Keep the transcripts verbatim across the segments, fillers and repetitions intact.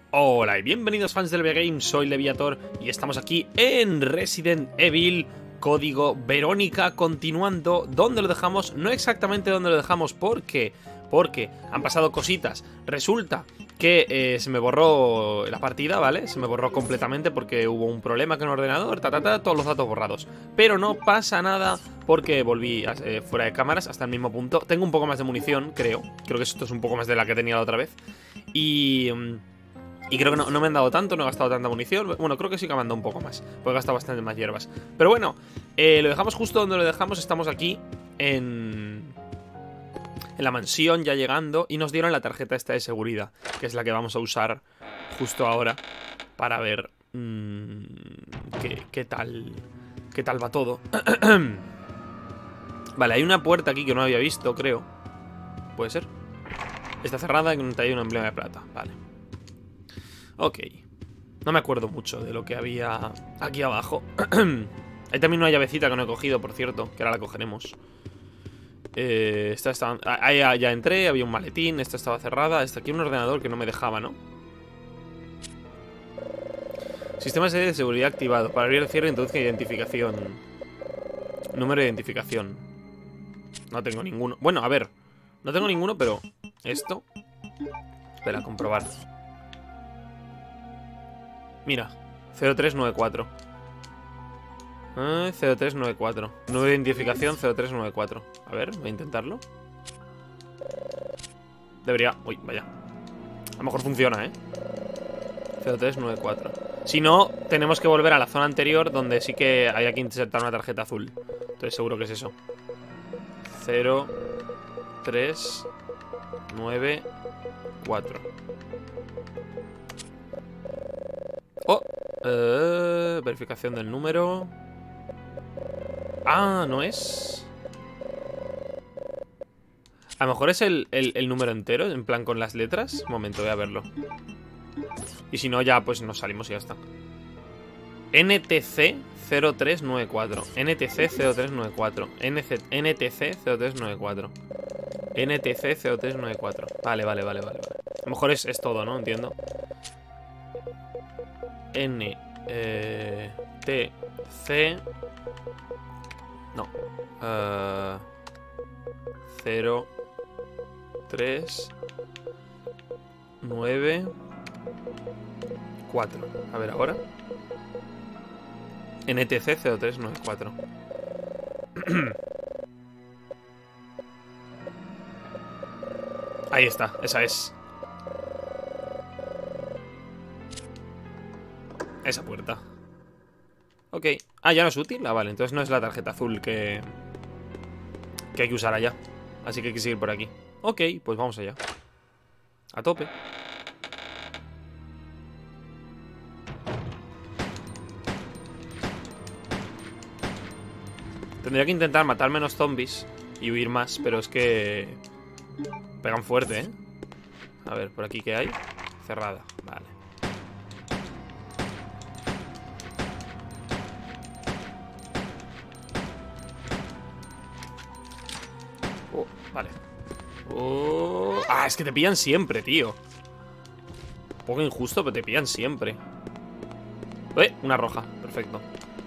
Hola y bienvenidos fans del Videogame, soy Leviator y estamos aquí en Resident Evil Código Verónica, continuando donde lo dejamos, no exactamente donde lo dejamos, ¿por qué? Porque han pasado cositas, resulta que eh, se me borró la partida, ¿vale? Se me borró completamente porque hubo un problema con el ordenador, ta, ta, ta, todos los datos borrados. Pero no pasa nada porque volví eh, fuera de cámaras hasta el mismo punto. Tengo un poco más de munición, creo, creo que esto es un poco más de la que tenía la otra vez. Y... Y creo que no, no me han dado tanto, no he gastado tanta munición. Bueno, creo que sí que me han dado un poco más, porque he gastado bastante más hierbas. Pero bueno, eh, lo dejamos justo donde lo dejamos. Estamos aquí en... En la mansión, ya llegando. Y nos dieron la tarjeta esta de seguridad, que es la que vamos a usar justo ahora para ver mmm, qué, qué tal qué tal va todo. Vale, hay una puerta aquí que no había visto, creo. ¿Puede ser? Está cerrada y hay un emblema de plata. Vale. Ok. No me acuerdo mucho de lo que había aquí abajo. Hay también una llavecita que no he cogido, por cierto, que ahora la cogeremos. Eh, esta estaba... Ahí ya, ya entré, había un maletín, esta estaba cerrada. Esta aquí un ordenador que no me dejaba, ¿no? Sistema de seguridad activado. Para abrir el cierre, introduzca identificación. Número de identificación. No tengo ninguno. Bueno, a ver. No tengo ninguno, pero... Esto. Espera, comprobar. Mira, cero tres nueve cuatro. eh, cero tres nueve cuatro. Número de identificación cero tres nueve cuatro. A ver, voy a intentarlo. Debería... Uy, vaya. A lo mejor funciona, ¿eh? cero tres nueve cuatro. Si no, tenemos que volver a la zona anterior, donde sí que había que insertar una tarjeta azul. Entonces seguro que es eso. cero tres nueve cuatro. Oh, eh, verificación del número. Ah, no es. A lo mejor es el, el, el número entero, en plan con las letras. Un momento, voy a verlo. Y si no, ya pues nos salimos y ya está. N T C cero tres nueve cuatro. N T C cero tres nueve cuatro. N T C cero tres nueve cuatro. N T C cero tres nueve cuatro. Vale, vale, vale, vale. A lo mejor es, es todo, ¿no? Entiendo. N eh, T C No uh, cero tres nueve cuatro. A ver ahora. N T C cero tres nueve cuatro. Ahí está, esa es. Esa puerta. Ok. Ah, ya no es útil. Ah, vale, entonces no es la tarjeta azul que Que hay que usar allá. Así que hay que seguir por aquí. Ok, pues vamos allá. A tope. Tendría que intentar matar menos zombies y huir más, pero es que pegan fuerte, ¿eh? A ver, por aquí ¿qué hay? Cerrada, vale. Oh, vale. Oh. Ah, es que te pillan siempre, tío. Un poco injusto, pero te pillan siempre. Eh, una roja, perfecto.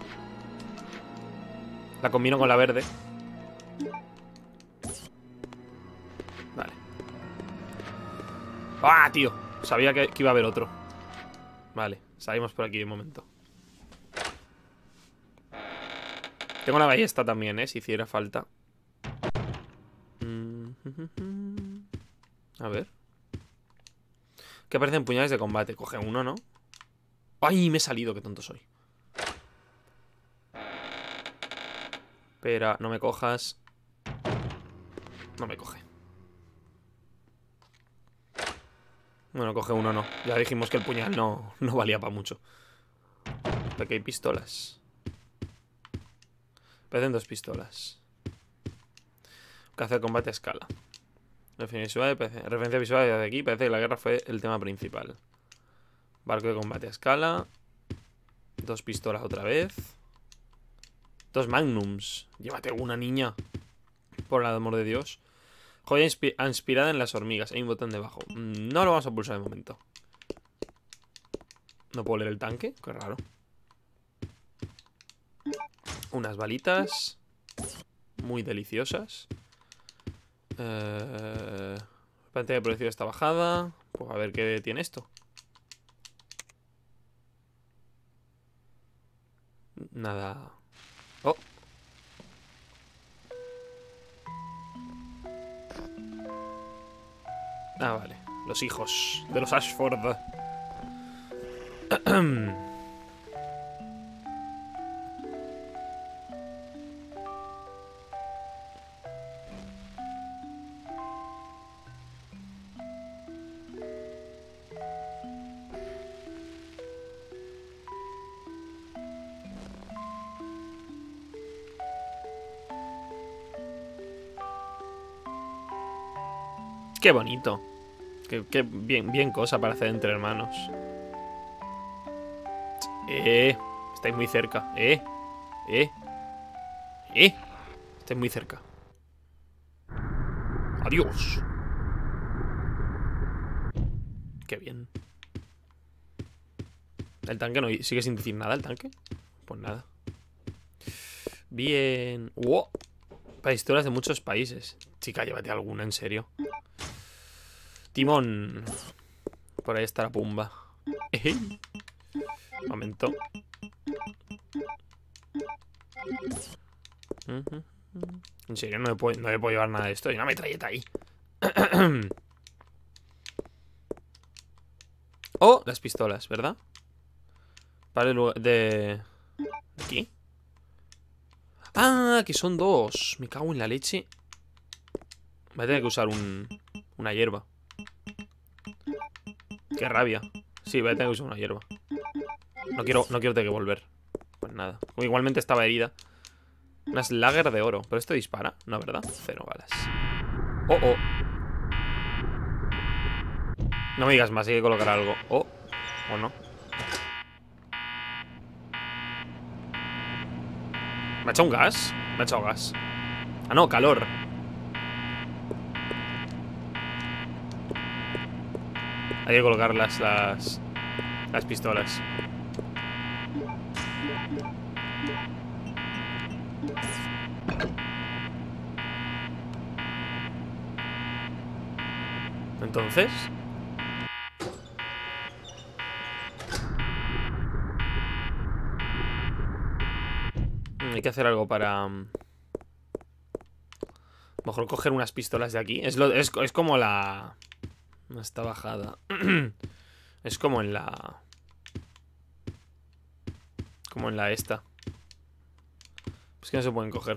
La combino con la verde. Vale. ¡Ah, tío! Sabía que, que iba a haber otro. Vale, salimos por aquí de momento. Tengo la ballesta también, ¿eh? Si hiciera falta. A ver. Que aparecen puñales de combate. Coge uno, ¿no? ¡Ay! Me he salido, qué tonto soy. Espera, no me cojas. No me coge. Bueno, coge uno, no. Ya dijimos que el puñal no, no valía para mucho. Aquí hay pistolas. Parecen dos pistolas. Caza de combate a escala. Referencia visual, referencia visual de aquí. Parece que la guerra fue el tema principal. Barco de combate a escala. Dos pistolas otra vez. Dos magnums. Llévate una, niña. Por el amor de Dios. Joya inspi inspirada en las hormigas. Hay un botón debajo. No lo vamos a pulsar de momento. No puedo leer el tanque, qué raro. Unas balitas muy deliciosas. eh, Pantalla de producción está bajada. Pues a ver qué tiene esto. Nada. Oh. Ah, vale. Los hijos de los Ashford. Qué bonito. Qué, qué bien, bien cosa para hacer entre hermanos. Eh, estáis muy cerca. Eh, eh, eh. Estáis muy cerca. Adiós. Qué bien. El tanque no sigue sin decir nada, el tanque. Pues nada. Bien. ¡Wow! Pistolas de muchos países. Chica, llévate alguna, en serio. Timón. Por ahí está la pumba. Un momento. En serio, no me puedo, no me puedo llevar nada de esto. Hay una metralleta ahí. Oh, las pistolas, ¿verdad? Para el lugar de... ¿Aquí? Ah, que son dos. Me cago en la leche. Voy a tener que usar un... una hierba. Qué rabia. Sí, voy a tener que usar una hierba. No quiero, no quiero tener que volver. Pues nada. Igualmente estaba herida. Una slugger de oro. ¿Pero esto dispara? No, ¿verdad? Cero balas. Oh, oh. No me digas más, hay que colocar algo. Oh, o no. ¿Me ha echado un gas? Me ha echado gas. Ah, no, calor. Hay que colocar las, las, las pistolas. Entonces... hay que hacer algo para... mejor coger unas pistolas de aquí. Es, lo, es, es como la... no está bajada. Es como en la... como en la esta. Es que no se pueden coger.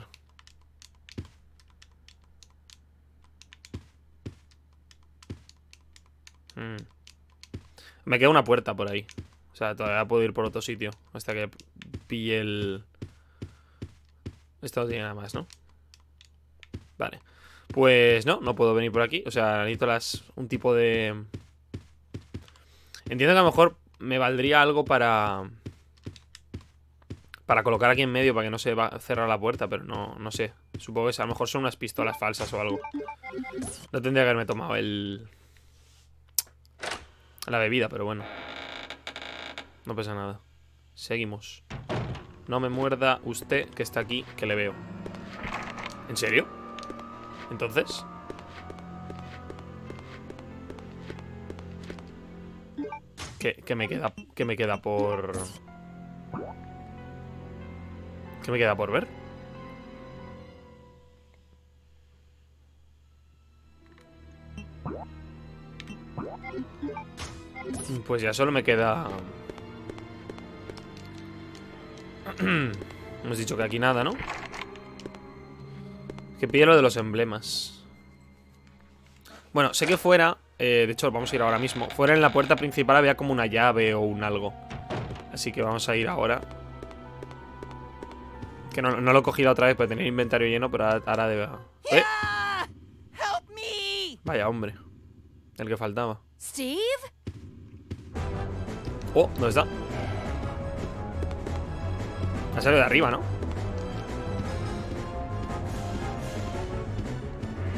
Hmm. Me queda una puerta por ahí. O sea, todavía puedo ir por otro sitio hasta que pille el... esto no tiene nada más, ¿no? Vale. Pues no, no puedo venir por aquí. O sea, necesito las, un tipo de... entiendo que a lo mejor me valdría algo para... para colocar aquí en medio para que no se va a cerrar la puerta, pero no, no sé. Supongo que a lo mejor son unas pistolas falsas o algo. No tendría que haberme tomado el... la bebida, pero bueno. No pasa nada. Seguimos. No me muerda usted que está aquí, que le veo. ¿En serio? Entonces... ¿Qué, qué me queda? ¿Qué me queda por...? ¿Qué me queda por ver? Pues ya solo me queda... hemos dicho que aquí nada, ¿no? Que pille lo de los emblemas. Bueno, sé que fuera... Eh, de hecho, vamos a ir ahora mismo. Fuera en la puerta principal había como una llave o un algo. Así que vamos a ir ahora. Que no, no lo he cogido otra vez porque tenía el inventario lleno, pero ahora debe... ¿Eh? Vaya, hombre. El que faltaba. Steve? Oh, ¿dónde está? Ha salido de arriba, ¿no?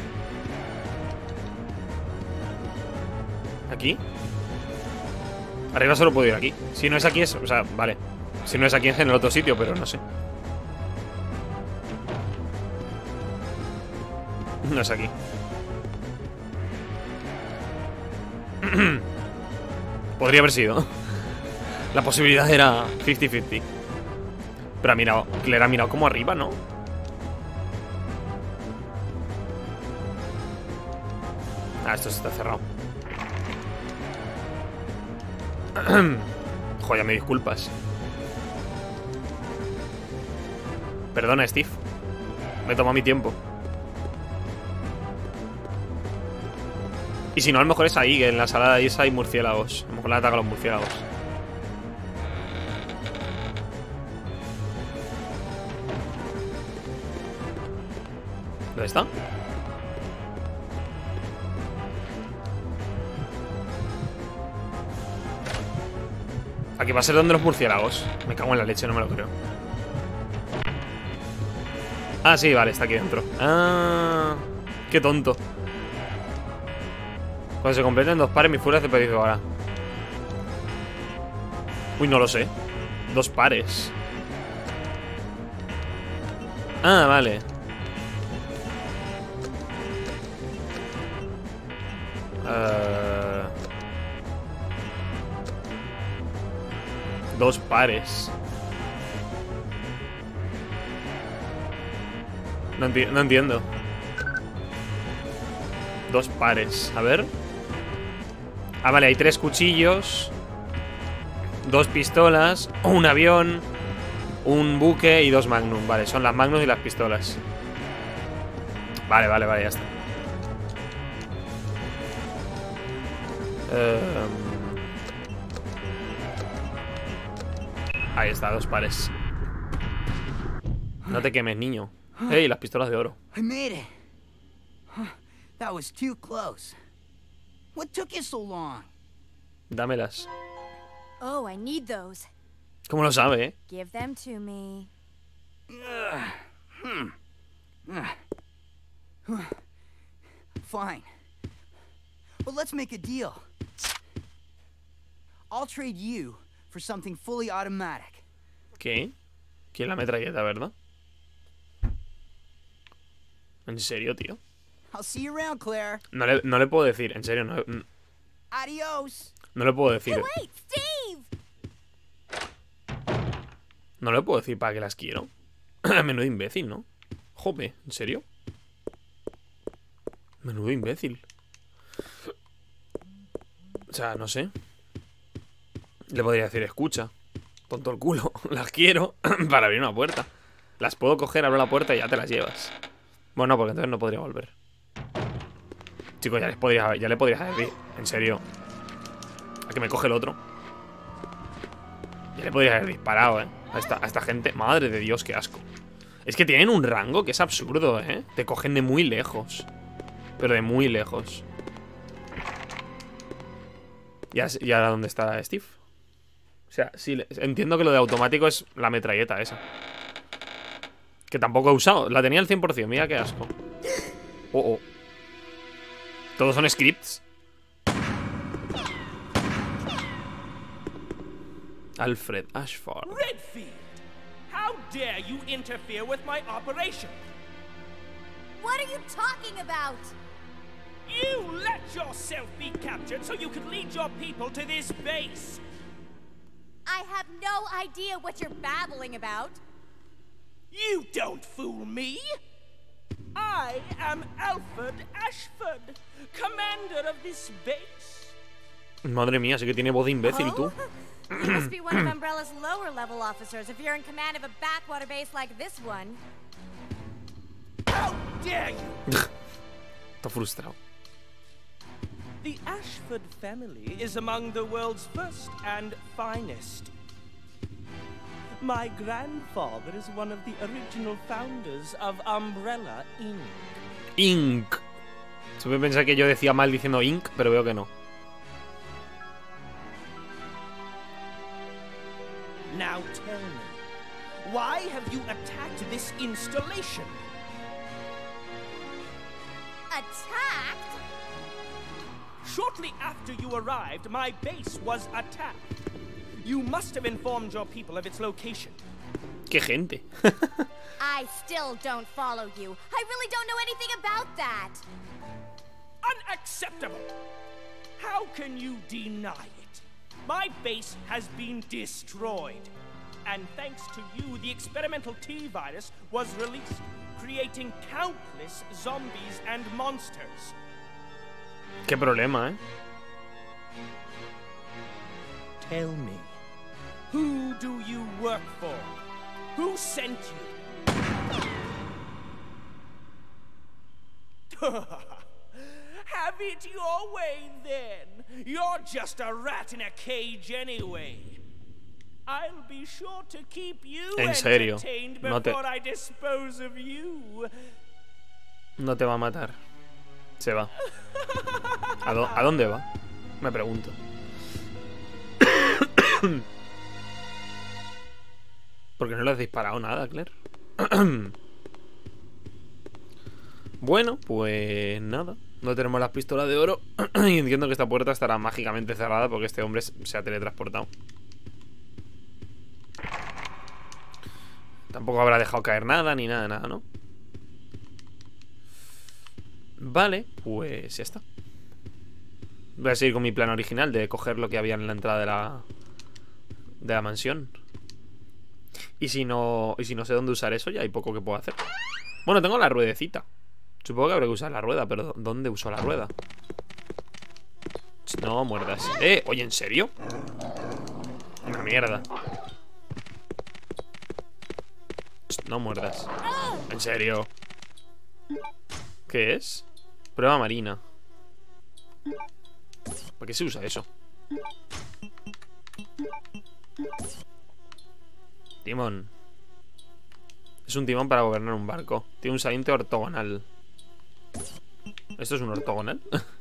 ¿Aquí? Arriba solo puedo ir aquí. Si no es aquí es... O sea, vale. Si no es aquí es en el otro sitio, pero no sé. No es aquí. Podría haber sido. La posibilidad era cincuenta cincuenta. Pero ha mirado... Le ha mirado como arriba, ¿no? Ah, esto se está cerrado. Joder, me disculpas. Perdona, Steve. Me tomo mi tiempo. Y si no, a lo mejor es ahí, que en la sala de esa hay murciélagos. A lo mejor le atacan los murciélagos. ¿Dónde está? Aquí va a ser donde los murciélagos. Me cago en la leche, no me lo creo. Ah, sí, vale, está aquí dentro. Ah, qué tonto. Cuando se completen dos pares, mi furia hace pedido ahora. Uy, no lo sé. Dos pares. Ah, vale. Uh... Dos pares. No, enti no entiendo. Dos pares. A ver. Ah, vale, hay tres cuchillos. Dos pistolas. Un avión. Un buque y dos magnum. Vale, son las magnum y las pistolas. Vale, vale, vale, ya está. Um... Ahí está, dos pares. No te quemes, niño. Hey, las pistolas de oro. I made it. That was too close. What took you so long? Dámelas. Oh, I need those. ¿Cómo lo sabe, eh? Give them to me. Hmm. Fine. But let's make a deal. I'll trade you for something fully automatic. ¿Qué? ¿Quién la metralleta, verdad? ¿En serio, tío? I'll see you around, Claire. No le, no le puedo decir, en serio, no, Adios. no le puedo decir. Hey, wait, Steve! No le puedo decir para qué las quiero. Menudo imbécil, ¿no? Jope, ¿en serio? Menudo imbécil. O sea, no sé. Le podría decir, escucha, tonto el culo, las quiero para abrir una puerta. Las puedo coger, abro la puerta y ya te las llevas. Bueno, no, porque entonces no podría volver. Chicos, ya les podría, ya le podrías decir, en serio, a que me coge el otro. Ya le podrías haber disparado, eh a esta, a esta gente. Madre de Dios, qué asco. Es que tienen un rango que es absurdo, eh Te cogen de muy lejos. Pero de muy lejos. ¿Y, y ahora dónde está Steve? O sea, sí, entiendo que lo de automático es la metralleta esa. Que tampoco he usado. La tenía al cien por cien, mira qué asco. Oh, oh. Todos son scripts. Alfred Ashford. Redfield! How dare you interfere with my operation? What are you talking about? You let yourself be captured so you could lead your people to this base! I have no idea what you're babbling about. You don't fool me! I am Alfred Ashford, commander of this base. Madre mía, sí que tiene voz de imbécil, tú. You must be one of Umbrella's lower level officers if you're in command of a backwater base like this one. How dare you! Está frustrado. The Ashford family is among the world's first and finest. My grandfather is one of the original founders of Umbrella Incorporated. Inc. Supe pensar que yo decía mal diciendo Inc, pero veo que no. Now tell me, why have you attacked this installation? Attacked? Shortly after you arrived, my base was attacked. You must have informed your people of its location. ¡Qué gente! I still don't follow you. I really don't know anything about that. Unacceptable! How can you deny it? My base has been destroyed. And thanks to you, the experimental T-virus was released, creating countless zombies and monsters. ¡Qué problema, eh! Tell me, who do you work for? Who sent you? Have it your way, then. You're just a rat in a cage anyway. I'll be sure to keep you En serio, entertained no te... before I dispose of you. No te va a matar. Se va. ¿A, do ¿A dónde va? Me pregunto. Porque no le has disparado nada, Claire. Bueno, pues nada. No tenemos las pistolas de oro. Y entiendo que esta puerta estará mágicamente cerrada porque este hombre se ha teletransportado. Tampoco habrá dejado caer nada, ni nada, nada, ¿no? Vale, pues ya está. Voy a seguir con mi plan original de coger lo que había en la entrada de la de la mansión. Y si no y si no sé dónde usar eso, ya hay poco que puedo hacer. Bueno, tengo la ruedecita. Supongo que habré que usar la rueda, pero ¿dónde uso la rueda? No muerdas. Eh, oye, ¿en serio? Una mierda. No muerdas. En serio. ¿Qué es? Prueba marina. ¿Para qué se usa eso? Timón. Es un timón para gobernar un barco. Tiene un saliente ortogonal. ¿Esto es un ortogonal?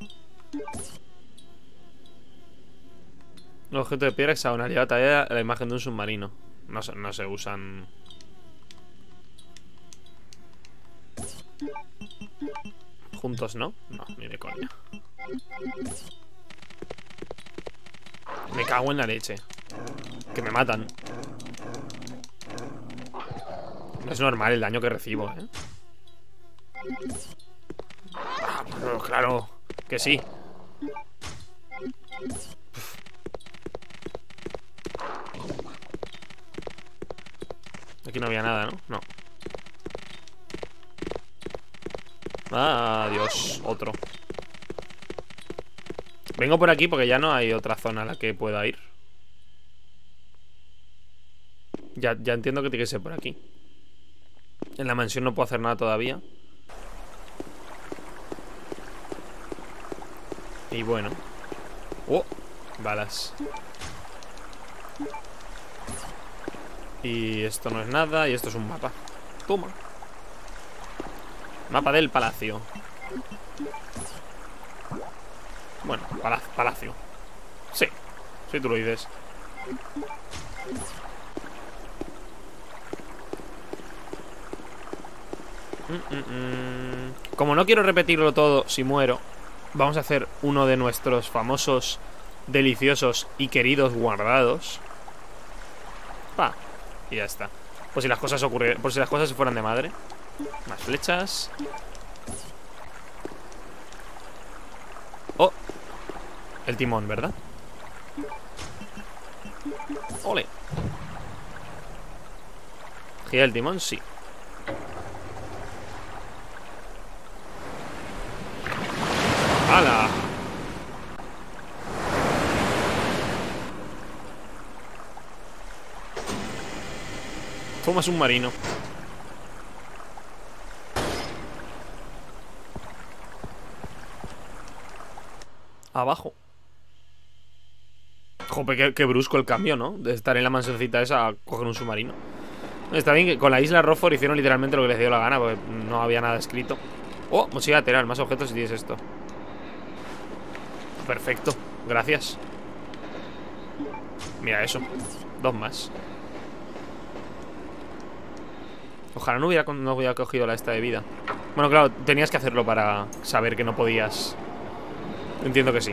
Un objeto de piedra hexagonal. Lleva tallada la imagen de un submarino. No se, no se usan. Juntos, ¿no? No, ni de coña. Me cago en la leche. Que me matan. No es normal el daño que recibo, ¿eh? Ah, pero claro que sí. Aquí no había nada, ¿no? No. Ah, Dios, otro. Vengo por aquí porque ya no hay otra zona a la que pueda ir. Ya, ya entiendo que tiene que ser por aquí. En la mansión no puedo hacer nada todavía. Y bueno. Oh, balas. Y esto no es nada. Y esto es un mapa. Toma. Mapa del palacio. Bueno, pala palacio. Sí, si tú lo dices. mm, mm, mm. Como no quiero repetirlo todo si muero, vamos a hacer uno de nuestros famosos, deliciosos y queridos guardados. Pa, y ya está. Por si las cosas ocurrieran, por si las cosas se fueran de madre. Más flechas. Oh, el timón, ¿verdad? Ole. ¿Gira el timón? Sí. ¡Hala! Toma submarino. Abajo. Jope, qué, qué brusco el cambio, ¿no? De estar en la mansioncita esa a coger un submarino. Está bien que con la isla Rockford hicieron literalmente lo que les dio la gana, porque no había nada escrito. Oh, mochila lateral, más objetos si tienes esto. Perfecto, gracias. Mira eso, dos más. Ojalá no hubiera, no hubiera cogido la esta de vida. Bueno, claro, tenías que hacerlo para saber que no podías Entiendo que sí.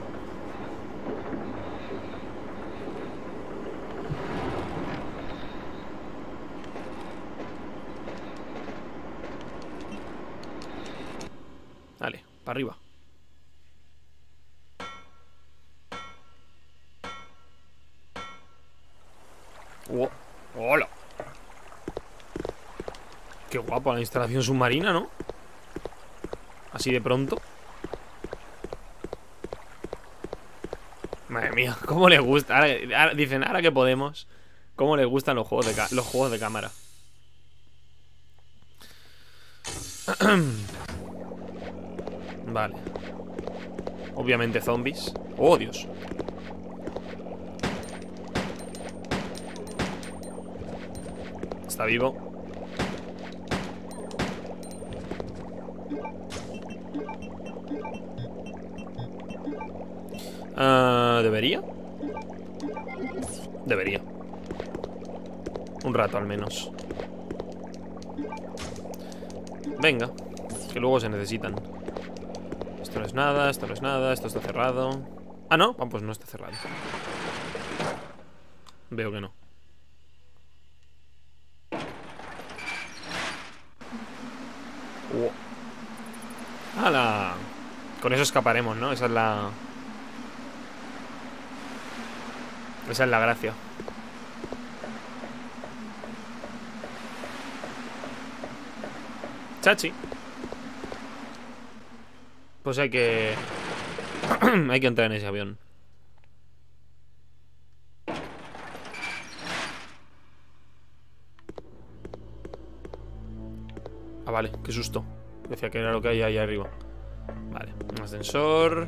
Vale, para arriba. Oh, hola. Qué guapa la instalación submarina, ¿no? Así de pronto. Madre mía, cómo le gusta. Ahora, ahora, dicen, ahora que podemos. Cómo les gustan los juegos de, ca los juegos de cámara. Vale. Obviamente zombies. Oh, Dios. Está vivo. Uh, ¿Debería? Debería. Un rato al menos. Venga, que luego se necesitan. Esto no es nada, esto no es nada, esto está cerrado. Ah, no, ah, pues no está cerrado. Veo que no. Oh. ¡Hala! Con eso escaparemos, ¿no? Esa es la... Esa es la gracia. Chachi. Pues hay que... hay que entrar en ese avión. Ah, vale, qué susto. Decía que era lo que hay ahí arriba. Vale, un ascensor.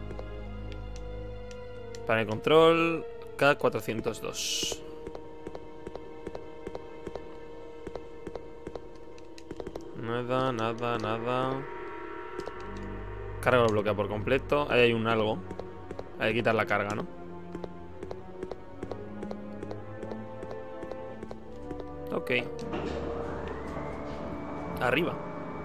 Panel control K cuatrocientos dos. Nada, nada, nada. Carga lo bloquea por completo. Ahí hay un algo. Hay que quitar la carga, ¿no? Ok. Arriba.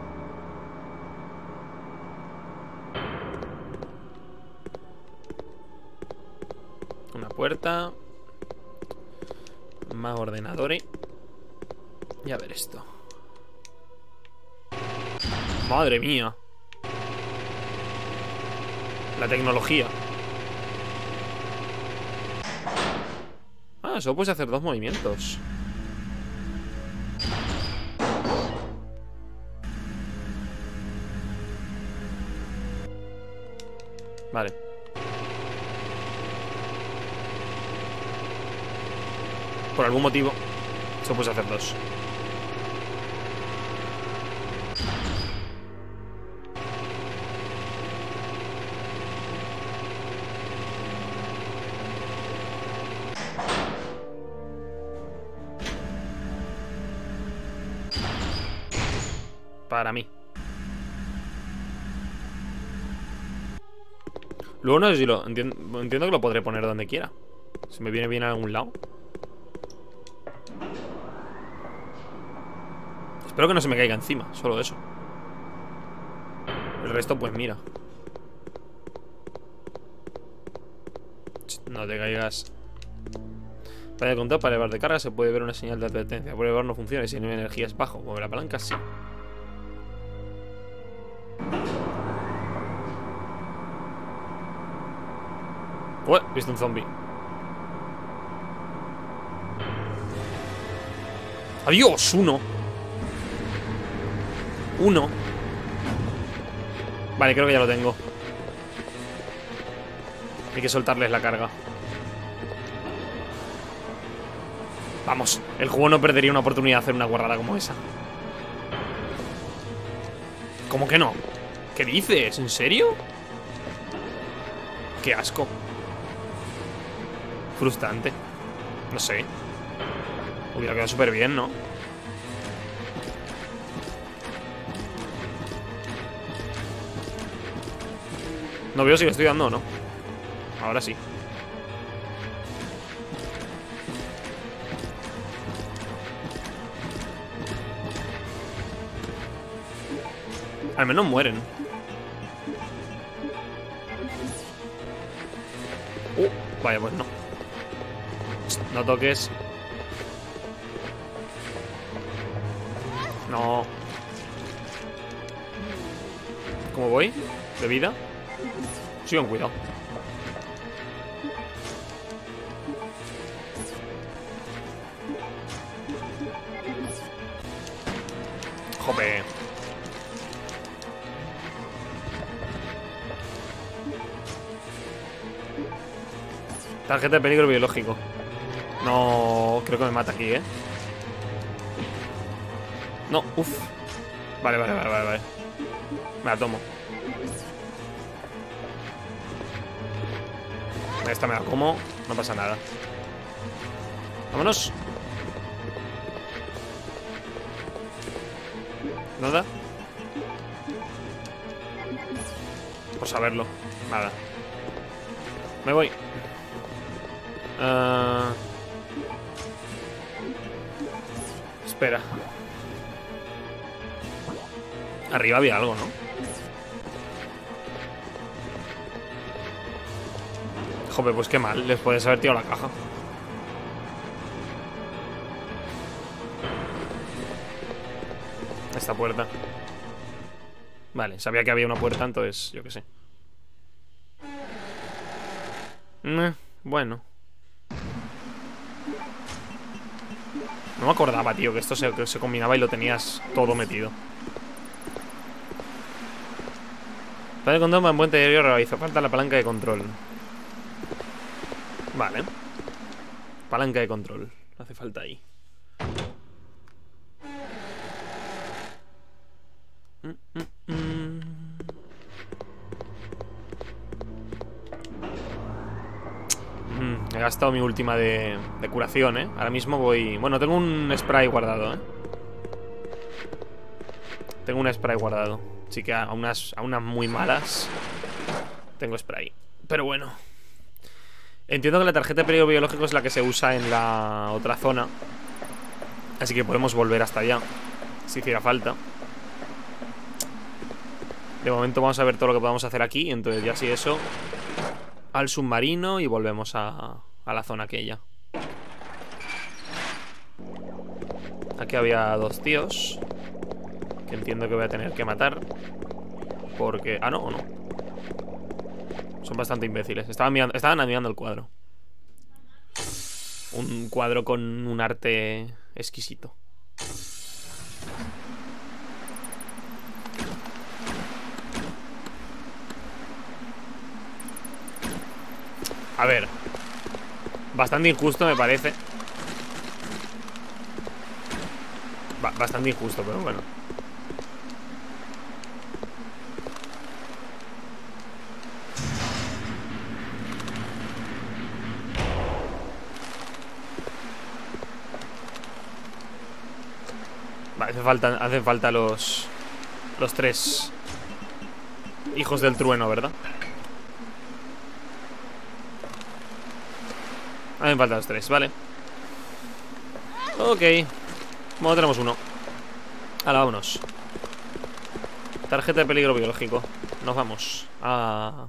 Una puerta. Más ordenadores. Y a ver esto. Madre mía. La tecnología. Ah, solo puedes hacer dos movimientos. Vale. Por algún motivo solo puedes hacer dos. Para mí. Luego no sé si lo... Entiendo, entiendo que lo podré poner donde quiera. Si me viene bien a algún lado. Espero que no se me caiga encima. Solo eso. El resto pues mira. No te caigas. Para el control, para elevar de carga se puede ver una señal de advertencia. Por elevar no funciona y si el nivel de energía es bajo. Mover la palanca sí. Ué, he visto un zombie. ¡Adiós! Uno. Uno. Vale, creo que ya lo tengo. Hay que soltarles la carga. Vamos, el juego no perdería una oportunidad de hacer una guarrada como esa. ¿Cómo que no? ¿Qué dices? ¿En serio? Qué asco. Frustrante. No sé. Hubiera quedado súper bien, ¿no? No veo si le estoy dando o no. Ahora sí. Al menos mueren. Vaya, pues no. No toques. No. ¿Cómo voy? ¿De vida? Sí, con cuidado. Jope. Tarjeta de peligro biológico. No, creo que me mata aquí, ¿eh? No, uff. Vale, vale, vale, vale, vale. Me la tomo. Esta me la como. No pasa nada. Vámonos. ¿Nada? Por saberlo. Nada. Me voy. Uh... Espera. Arriba había algo, ¿no? Joder, pues qué mal. Les puedes haber tirado la caja. Esta puerta. Vale, sabía que había una puerta, entonces yo qué sé. Eh, bueno. No me acordaba, tío, que esto se, que se combinaba y lo tenías todo metido. Para el control, en buen interior, hizo falta la palanca de control. Vale. Palanca de control. Hace falta ahí. Mm, mm, mm. Mm, he gastado mi última de, de curación, ¿eh? Ahora mismo voy... Bueno, tengo un spray guardado, ¿eh? Tengo un spray guardado. Así que a unas, a unas muy malas tengo spray. Pero bueno. Entiendo que la tarjeta de peligro biológico es la que se usa en la otra zona. Así que podemos volver hasta allá si hiciera falta. De momento vamos a ver todo lo que podamos hacer aquí. Entonces ya si eso, al submarino y volvemos a, a la zona aquella. Aquí había dos tíos que entiendo que voy a tener que matar. Porque... Ah, no, o no. Son bastante imbéciles. Estaban mirando, estaban admirando el cuadro. Un cuadro con un arte exquisito. A ver. Bastante injusto me parece. Ba- Bastante injusto, pero bueno. Vale, hace falta, hacen falta los Los tres hijos del trueno, ¿verdad? Hacen falta los tres, vale. Ok. Bueno, tenemos uno. Ahora vámonos. Tarjeta de peligro biológico. Nos vamos a...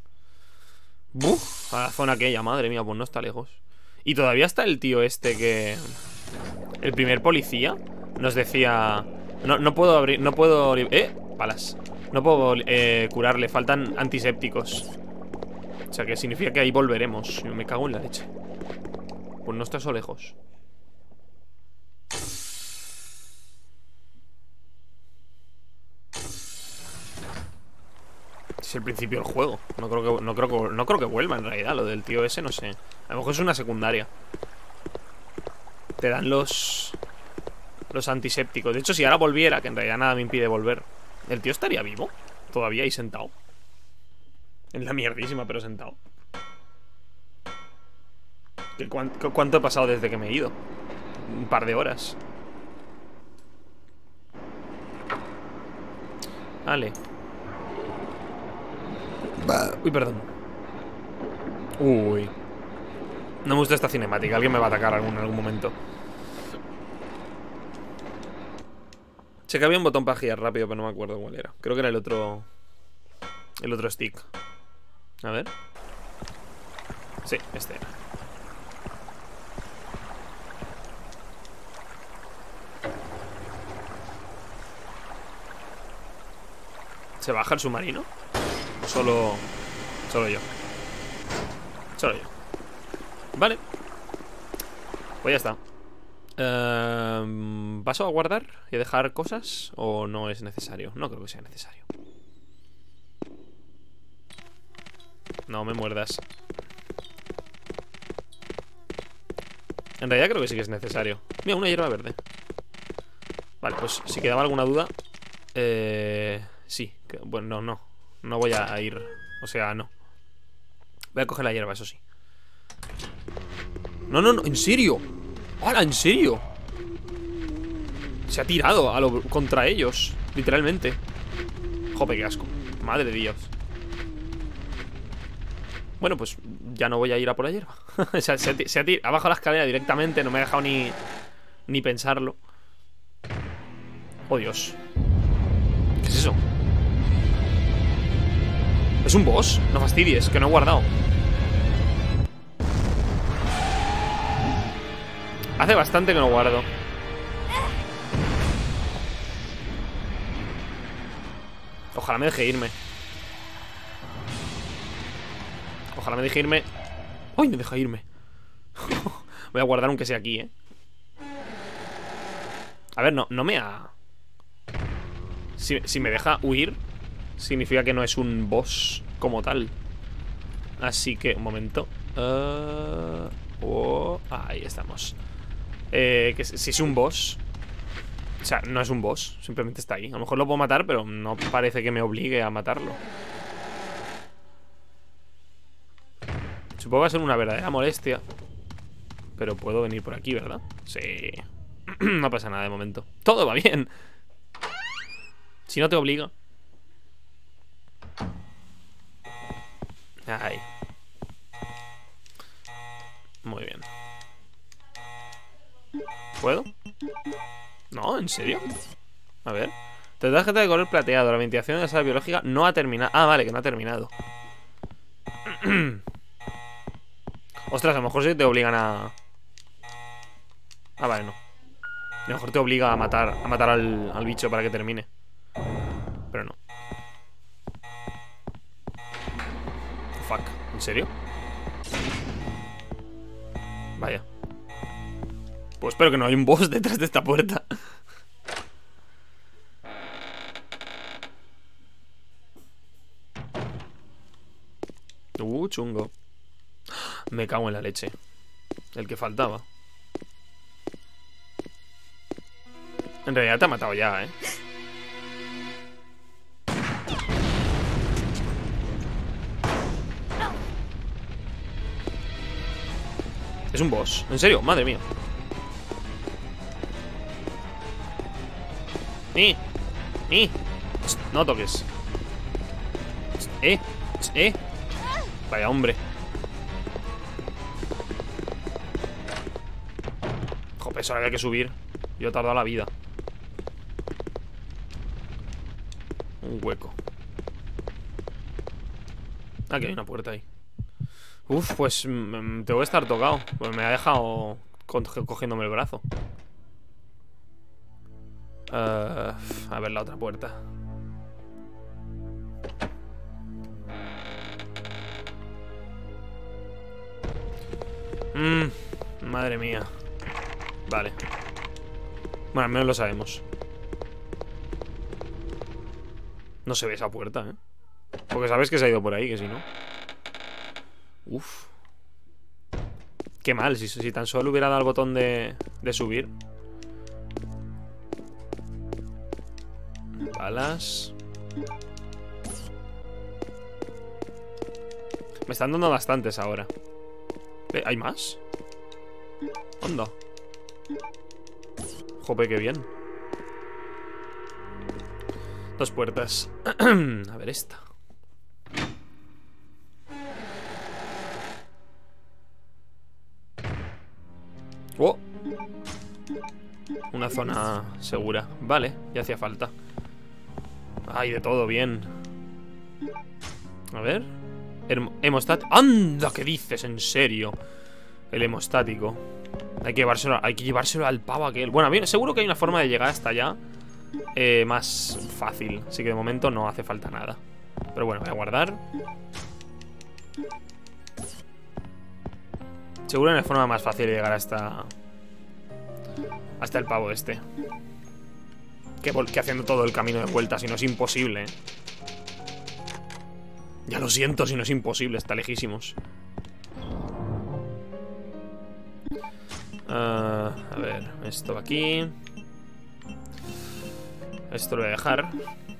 Buf, a la zona aquella, madre mía, pues no está lejos. Y todavía está el tío este que... El primer policía nos decía... No, no puedo abrir, no puedo... Eh, palas. No puedo eh, curarle, faltan antisépticos. O sea que significa que ahí volveremos. Me cago en la leche. Pues no está eso lejos. Es el principio del juego. No creo que, no creo que, no creo que vuelva en realidad. Lo del tío ese, no sé. A lo mejor es una secundaria. Te dan los... Los antisépticos. De hecho, si ahora volviera, que en realidad nada me impide volver, ¿el tío estaría vivo? Todavía ahí sentado. En la mierdísima, pero sentado. ¿Qué, cuánto, ¿Cuánto he pasado desde que me he ido? Un par de horas. Vale. Uy, perdón. Uy. No me gusta esta cinemática. Alguien me va a atacar en algún momento. Sé que había un botón para girar rápido, pero no me acuerdo cuál era. Creo que era el otro... El otro stick. A ver. Sí, este era. ¿Se baja el submarino? ¿O solo... solo yo? Solo yo. Vale. Pues ya está. Uh, ¿Paso a guardar y a dejar cosas? ¿O no es necesario? No creo que sea necesario. No me muerdas. En realidad creo que sí que es necesario. Mira, una hierba verde. Vale, pues si quedaba alguna duda. Eh... Sí, que, bueno, no, no. No voy a ir. O sea, no. Voy a coger la hierba, eso sí. No, no, no, en serio. ¡Hala, en serio! Se ha tirado a lo, contra ellos, literalmente. Jope, qué asco. Madre de Dios. Bueno, pues ya no voy a ir a por la hierba. O sea, se ha, se ha, tir ha bajado la escalera directamente. No me ha dejado ni, ni pensarlo. Oh, Dios. ¿Qué es eso? ¿Es un boss? No fastidies, que no he guardado. Hace bastante que no guardo. Ojalá me deje irme. Ojalá me deje irme. ¡Uy! Me deja irme. Voy a guardar aunque sea aquí, ¿eh? A ver, no, no me ha... Si, si me deja huir, significa que no es un boss como tal. Así que, un momento. uh, oh, Ahí estamos. eh, que si es un boss, o sea, no es un boss, simplemente está ahí. A lo mejor lo puedo matar, pero no parece que me obligue a matarlo. Supongo que va a ser una verdadera molestia, pero puedo venir por aquí, ¿verdad? Sí. No pasa nada de momento. Todo va bien. Si no te obliga. Ahí. Muy bien. ¿Puedo? No, ¿en serio? A ver. Te tarjeta de color plateado. La ventilación de la sala biológica no ha terminado. Ah, vale, que no ha terminado. Ostras, a lo mejor sí te obligan a... Ah, vale, no. A lo mejor te obliga a matar A matar al, al bicho para que termine. Pero no. Fuck, ¿en serio? Vaya. Pues espero que no hay un boss detrás de esta puerta. Uh, chungo. Me cago en la leche. El que faltaba. En realidad te ha matado ya, ¿eh? Es un boss, ¿en serio? Madre mía. ¡Eh! ¡Eh! No toques. ¡Eh! ¡Eh! Vaya hombre. Joder, eso había que subir. Yo he tardado la vida. Un hueco. Aquí hay una puerta ahí. Uf, pues mm, tengo que estar tocado. Pues me ha dejado co cogiéndome el brazo. uh, A ver la otra puerta. Mmm, madre mía. Vale. Bueno, al menos lo sabemos. No se ve esa puerta, ¿eh? Porque sabes que se ha ido por ahí, que si no. Uf. Qué mal, si, si tan solo hubiera dado el botón de, de subir. Balas. Me están dando bastantes ahora. ¿Eh? ¿Hay más? Onda. Jope, qué bien. Dos puertas. A ver esta. Oh. Una zona segura. Vale, ya hacía falta. Hay de todo, bien. A ver. Hemostático. ¡Anda! ¿Qué dices? ¿En serio? El hemostático. Hay que llevárselo, hay que llevárselo al pavo aquel. Bueno, bien, seguro que hay una forma de llegar hasta allá eh, más fácil. Así que de momento no hace falta nada. Pero bueno, voy a guardar. Seguro que hay una forma más fácil de llegar hasta Hasta el pavo este que, que haciendo todo el camino de vuelta. Si no es imposible, ¿eh? Ya lo siento, si no es imposible. Está lejísimos. uh, A ver, esto aquí. Esto lo voy a dejar.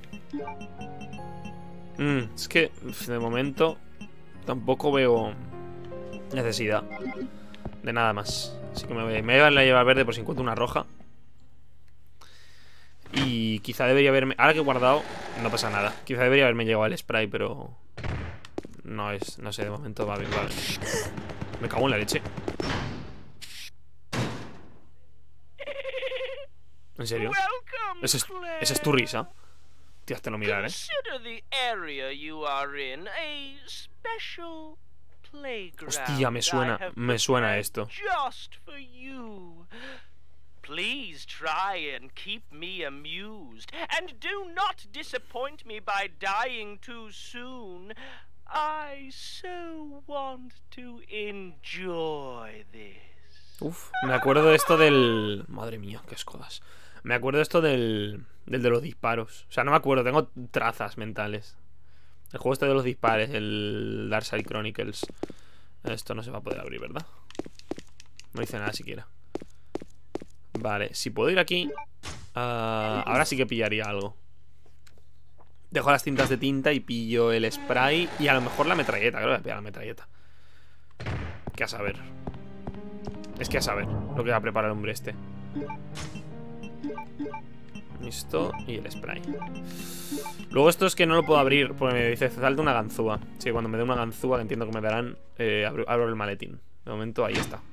mm, Es que de momento tampoco veo necesidad de nada más. Así que me voy, me voy a llevar verde por si encuentro una roja. Y quizá debería haberme... Ahora que he guardado, no pasa nada. Quizá debería haberme llegado al spray, pero... No es... No sé, de momento va bien, va bien. Me cago en la leche. ¿En serio? ¿Esa es, esa es tu risa? Tío, mirar, ¿eh? Hostia, me suena, me suena esto. Please try and keep me amused, and do not disappoint me by dying too soon. I so want to enjoy this. Uf, me acuerdo de esto del... Madre mía, qué escodas. Me acuerdo de esto del... Del de los disparos. O sea, no me acuerdo, tengo trazas mentales. El juego este de los disparos, el Darkside Chronicles. Esto no se va a poder abrir, ¿verdad? No dice nada siquiera. Vale, si puedo ir aquí uh, ahora sí que pillaría algo. Dejo las tintas de tinta y pillo el spray. Y a lo mejor la metralleta, creo que voy a pillar la metralleta. Que a saber. Es que a saber lo que va a preparar el hombre este. Listo, y el spray. Luego esto es que no lo puedo abrir porque me dice salta una ganzúa. Así que cuando me dé una ganzúa, que entiendo que me darán, eh, abro, abro el maletín. De momento ahí está.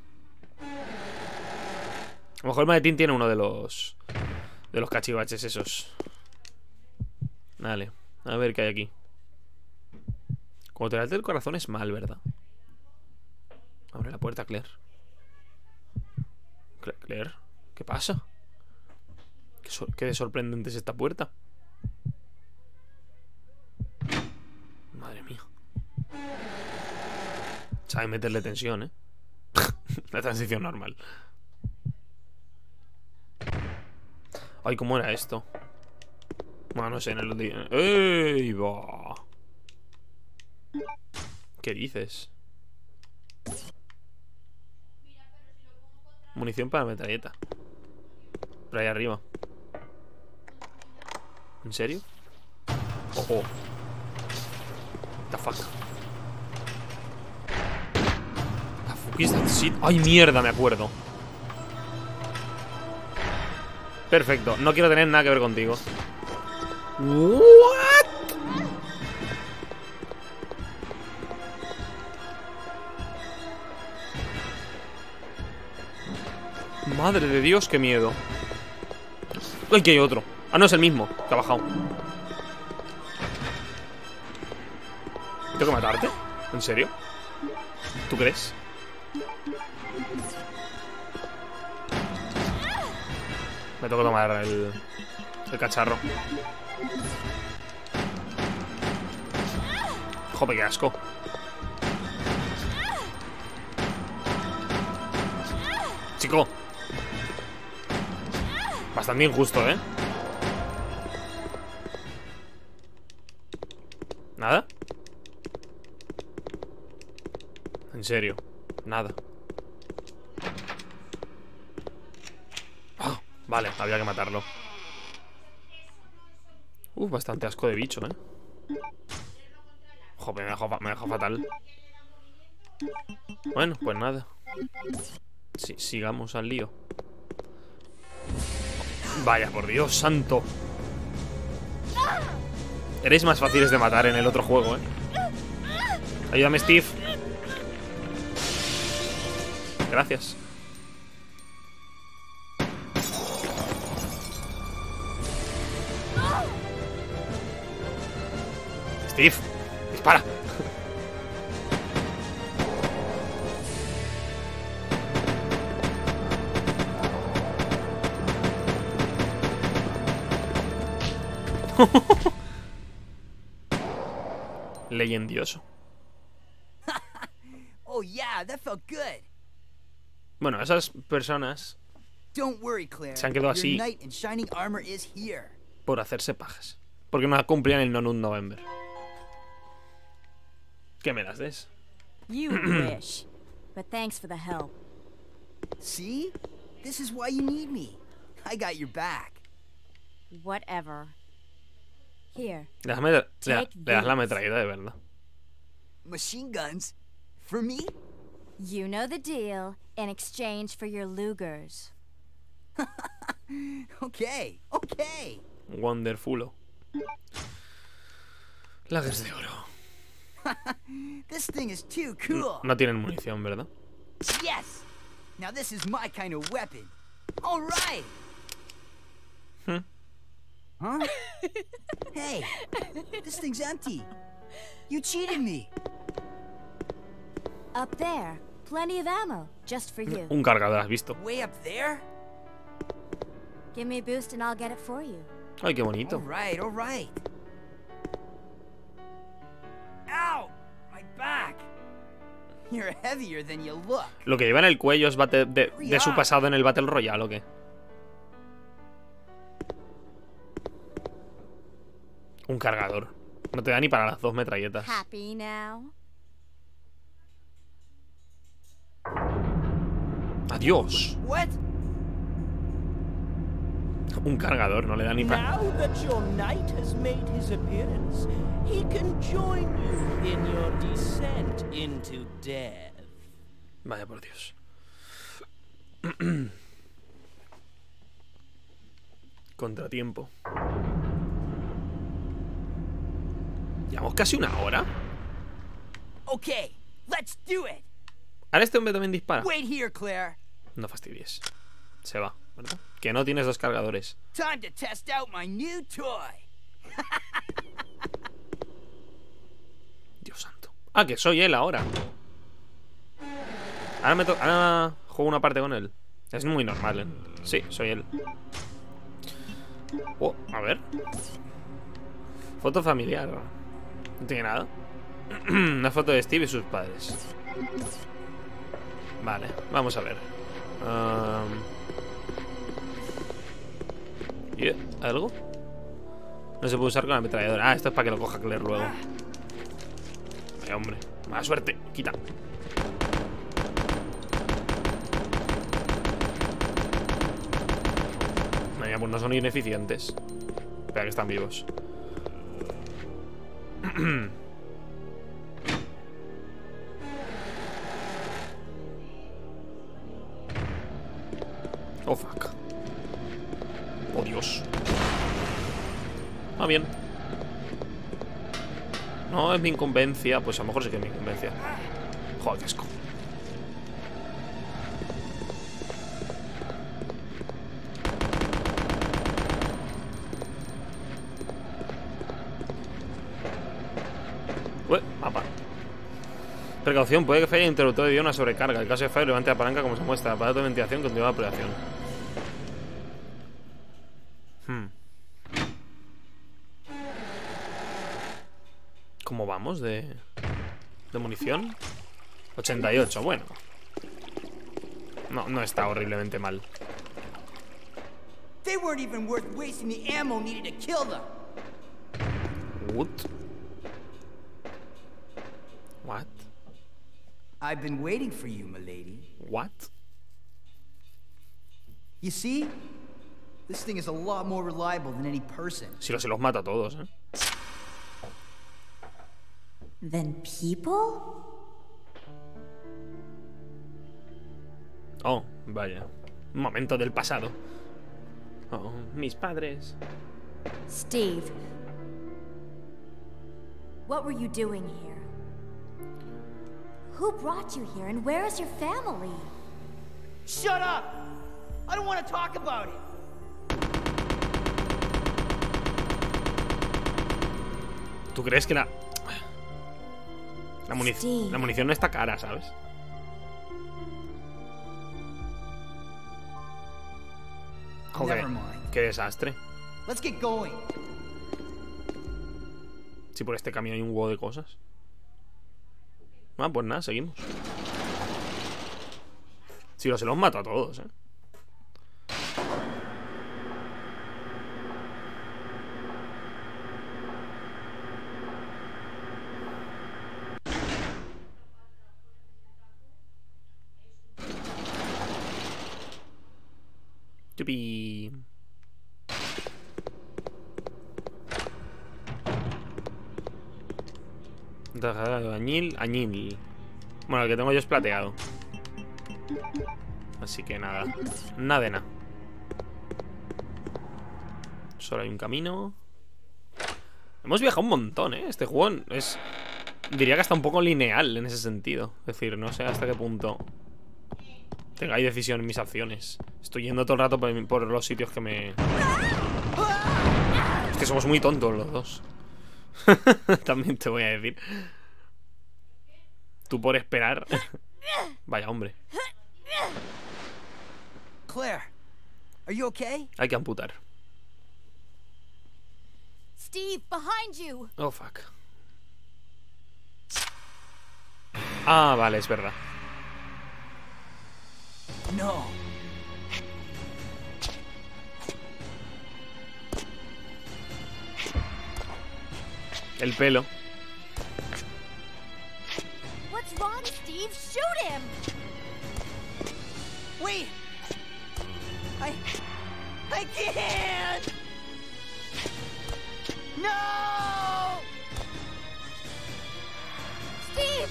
A lo mejor el maletín tiene uno de los De los cachivaches esos. Vale, a ver qué hay aquí. Como te late el corazón es mal, ¿verdad? Abre la puerta, Claire. Claire, ¿qué pasa? Qué, so qué de sorprendente es esta puerta. Madre mía. Sabe meterle tensión, ¿eh? La transición normal. Ay, ¿cómo era esto? Bueno, no sé, en el... ¡Ey, va! ¿Qué dices? Munición para metralleta. Por ahí arriba. ¿En serio? Oh, oh. What the fuck? The fuck is that shit? ¡Ay, mierda! Me acuerdo. Perfecto, no quiero tener nada que ver contigo. What? Madre de Dios, qué miedo. ¡Ay, que hay otro! Ah, no, es el mismo, que ha bajado. ¿Tengo que matarte? ¿En serio? ¿Tú crees? Me tengo que tomar el, el cacharro. Joder, qué asco. Chico. Bastante injusto, ¿eh? ¿Nada? En serio, nada. Oh, vale, había que matarlo. Uf, bastante asco de bicho, ¿eh? Joder, me dejó, me dejó fatal. Bueno, pues nada. Sí, sigamos al lío. Vaya, por Dios santo. Erais más fáciles de matar en el otro juego, ¿eh? Ayúdame, Steve. Gracias. Steve, dispara. Leyendioso. Oh yeah, that felt good. Bueno, esas personas Don't worry, Claire. se han quedado así Your knight in shining armor is here. por hacerse pajas. Porque no cumplían el Non-Un November. ¿Qué me las des? You wish. But thanks for the help. See? This is why you need me. I got your back. Whatever. Here. Déjame, le, le Take das la these. metralleta de verdad. Machine guns? For me? You know the deal in exchange for your Lugers. Okay, okay. Wonderfulo. Lagers de oro. This thing is too cool. No tienen munición, ¿verdad? Yes! Now this is my kind of weapon. All right. Hmm. Huh? Hey, this thing's empty. You cheated me. Up there. Plenty of ammo. Just for you. Un cargador, ¿has visto? Way up there? Give me a boost and I'll get it for you. Ay, qué bonito. All right, all right. Ow! My back. You're heavier than you look. Lo que lleva en el cuello es bate- de, de su pasado en el Battle Royale, ¿o qué? Un cargador. No te da ni para las dos metralletas. Happy now? ¡Adiós! What? Un cargador, no le da ni para... Now that your knight has made his appearance, he can join you in your descent into death. Vaya por Dios. Contratiempo. Llevamos casi una hora. Okay, let's do it. Ahora este hombre también dispara. Wait here, Claire. No fastidies. Se va, ¿verdad? Que no tienes dos cargadores. Time to test out my new toy. Dios santo. Ah, que soy él ahora. Ahora me to- Ahora juego una parte con él. Es muy normal, ¿eh? Sí, soy él. Oh, a ver. Foto familiar. No tiene nada. Una foto de Steve y sus padres. Vale, vamos a ver. Um... ¿Y algo? No se puede usar con la ametralladora. Ah, esto es para que lo coja Claire luego. Ay, hombre. Mala suerte. Quita. Vaya, pues no son ineficientes. Espera, que están vivos. Oh, fuck. Oh, Dios. Ah, bien. No, es mi incumbencia. Pues a lo mejor sí que es mi incumbencia. Joder, qué asco. Ué, mapa. Precaución, puede que falle el interruptor de vídeo una sobrecarga. En caso de fallo, levante la palanca como se muestra. Aparato de ventilación continúa la operación. Hmm. ¿Cómo vamos de, de munición? ochenta y ocho, bueno. No, no está horriblemente mal. They weren't even worth wasting the ammo needed to kill them. What? What? I've been waiting for you, milady. What? You see? This thing is a lot more reliable than any person. Si los, se los mata a todos, ¿eh? Than people? Oh, vaya. Un momento del pasado. Oh, mis padres. Steve. What were you doing here? Who brought you here and where is your family? Shut up! I don't want to talk about it. ¿Tú crees que la... La, munic Sí. la munición no está cara, ¿sabes? Joder, Never mind. qué desastre. Let's get going. Si por este camino hay un huevo de cosas. Ah, pues nada, seguimos. Si no, se los mato a todos, eh. Yupi. Añil, añil. Bueno, el que tengo yo es plateado. Así que nada. Nada de nada. Solo hay un camino. Hemos viajado un montón, ¿eh? Este juego es... diría que está un poco lineal en ese sentido. Es decir, no sé hasta qué punto tenga ahí decisión en mis acciones. Estoy yendo todo el rato por, por los sitios que me... Es que somos muy tontos los dos. También te voy a decir. Tú por esperar. Vaya hombre. Claire, are you okay? Hay que amputar. Steve, behind you. Oh, fuck. Ah, vale, es verdad. No. El pelo. What's wrong, Steve? Shoot him. Wait. I... I can't! No! Steve!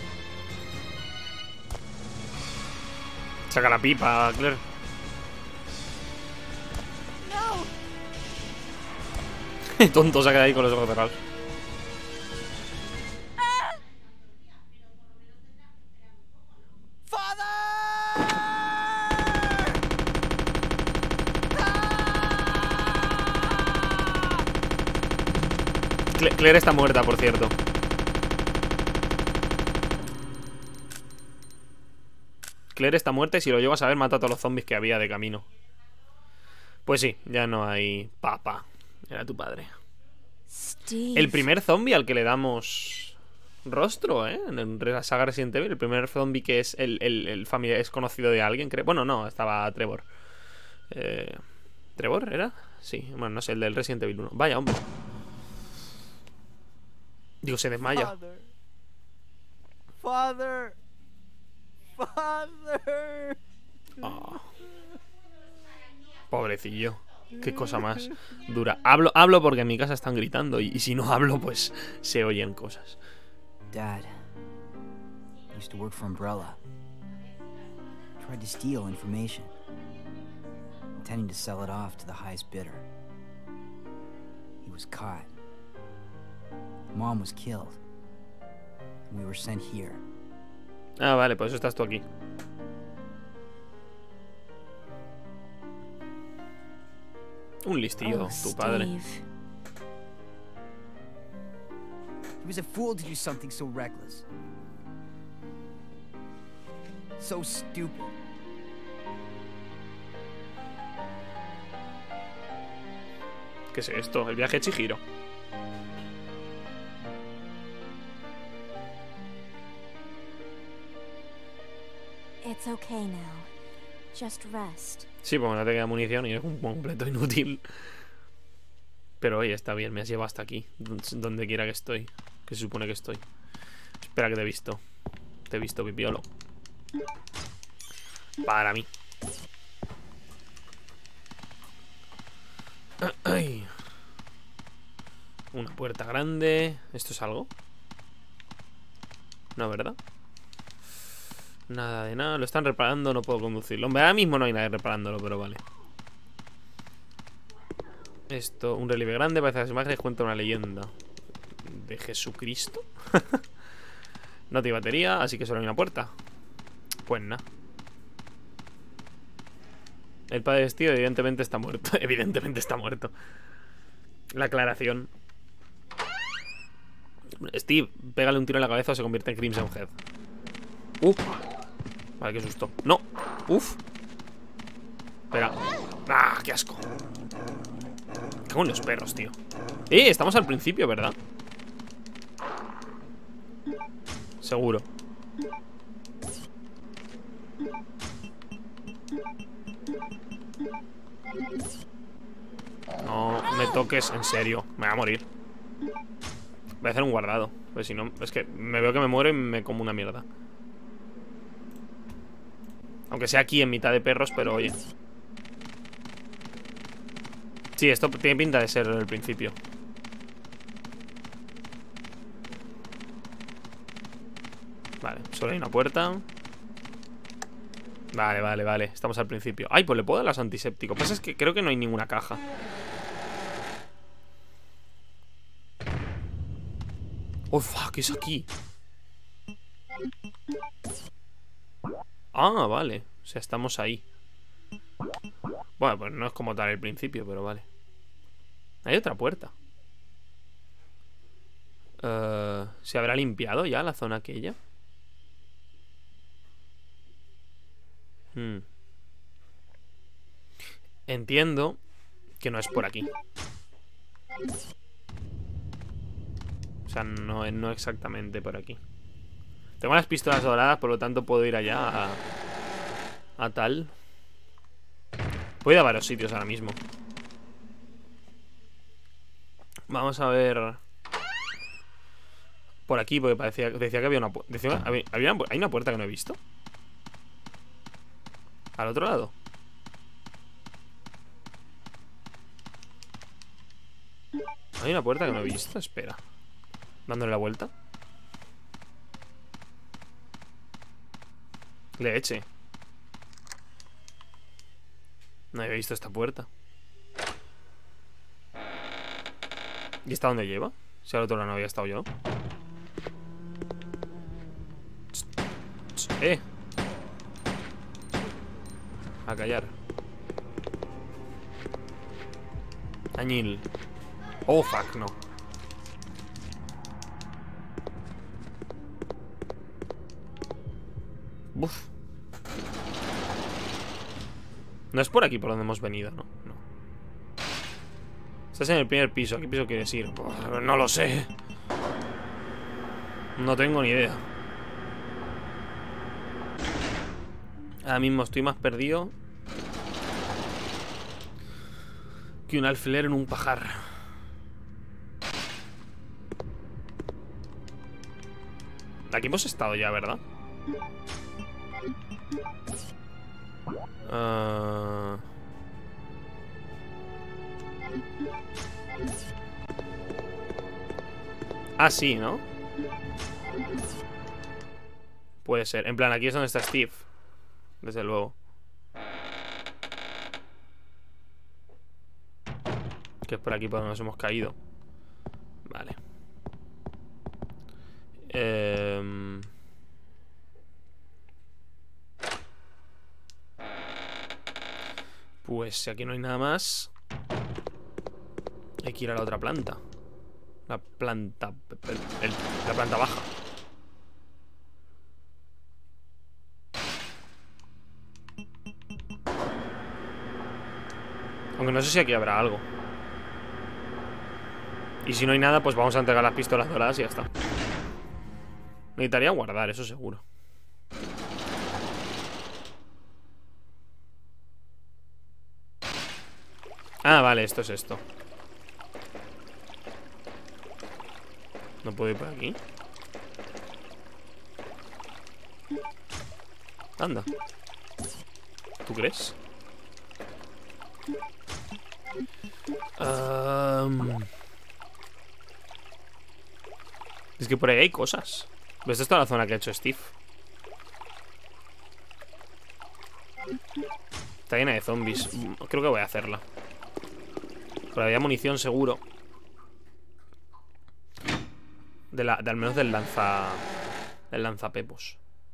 Saca la pipa, Claire. No! Tonto, se ha quedado ahí con los ojos cerrados. Claire está muerta, por cierto. Claire está muerta y si lo llevas a ver, mata a todos los zombies que había de camino. Pues sí, ya no hay papá. Era tu padre. Steve. El primer zombie al que le damos rostro, ¿eh? En la saga Resident Evil. El primer zombie que es el, el, el familiar, es conocido de alguien, creo. Bueno, no, estaba Trevor. Eh, ¿Trevor era? Sí, bueno, no sé, el del Resident Evil uno. Vaya, hombre. Digo, se desmaya. Father. Father. Oh. Pobrecillo. Qué cosa más dura. Hablo, hablo porque en mi casa están gritando y, y si no hablo, pues se oyen cosas. Dad used to work for Umbrella. Tried to steal information, intending to sell it off to the highest bidder. He was caught. Mom was killed. And we were sent here. Ah, vale, por eso estás tú aquí. Un listillo, Oh, tu padre. Steve. He was a fool to do something so reckless. So stupid. ¿Qué es esto? El viaje de Chihiro. It's okay now. Just rest. Sí, porque no te queda munición y es un completo inútil. Pero oye, está bien, me has llevado hasta aquí. Donde quiera que estoy. Que se supone que estoy. Espera que te he visto. Te he visto, pipiolo. Para mí. Ay. Una puerta grande. ¿Esto es algo? No, ¿verdad? Nada de nada, lo están reparando, no puedo conducirlo. Hombre, ahora mismo no hay nadie reparándolo, pero vale. Esto, un relieve grande, parece que las imágenes cuentan una leyenda de Jesucristo. No tiene batería, así que solo hay una puerta. Pues nada. El padre vestido evidentemente está muerto. Evidentemente está muerto. La aclaración. Steve, pégale un tiro en la cabeza o se convierte en Crimson Head. Uh. Vale, qué susto. No. Uf. Espera. Ah, qué asco. Cago en los perros, tío. Eh, estamos al principio, ¿verdad? Seguro. No me toques, en serio. Me voy a morir. Voy a hacer un guardado. Pues si no, es que me veo que me muero y me como una mierda. Aunque sea aquí en mitad de perros, pero oye. Sí, esto tiene pinta de ser el principio. Vale, solo hay una puerta. Vale, vale, vale. Estamos al principio. Ay, pues le puedo dar las antisépticos. Lo que pasa es que creo que no hay ninguna caja. Oh, fuck, ¿qué es aquí? Ah, vale. O sea, estamos ahí. Bueno, pues no es como tal el principio, pero vale. Hay otra puerta. uh, ¿Se habrá limpiado ya la zona aquella? Hmm. Entiendo que no es por aquí. O sea, no, no exactamente por aquí. Tengo las pistolas doradas, por lo tanto puedo ir allá a, a tal. Puedo ir a varios sitios ahora mismo. Vamos a ver. Por aquí, porque parecía, decía que había una puerta. Había, había una, ¿hay una puerta que no he visto? Al otro lado. Hay una puerta que no he visto, espera. Dándole la vuelta. Leche. No había visto esta puerta. ¿Y esta dónde lleva? Si al otro lado no había estado yo. Eh. A callar. Añil. Oh, fuck, no. Uf. No es por aquí por donde hemos venido, ¿no? No. Estás en el primer piso. ¿A qué piso quieres ir? Pues, no lo sé. No tengo ni idea. Ahora mismo estoy más perdido que un alfiler en un pajar. Aquí hemos estado ya, ¿verdad? Uh... Ah, sí, ¿no? Puede ser. En plan, aquí es donde está Steve. Desde luego. Que es por aquí por donde nos hemos caído. Vale. Eh... Pues si aquí no hay nada más, hay que ir a la otra planta. La planta... El, el, la planta baja. Aunque no sé si aquí habrá algo. Y si no hay nada, pues vamos a entregar las pistolas doradas y ya está. Necesitaría guardar, eso seguro. Ah, vale, esto es esto. ¿No puedo ir por aquí? Anda. ¿Tú crees? Um... Es que por ahí hay cosas. ¿Ves? Esta es la zona que ha hecho Steve. Está llena de zombies. Creo que voy a hacerla. Pero había munición seguro. De, la, de al menos del lanza... Del lanzapepos.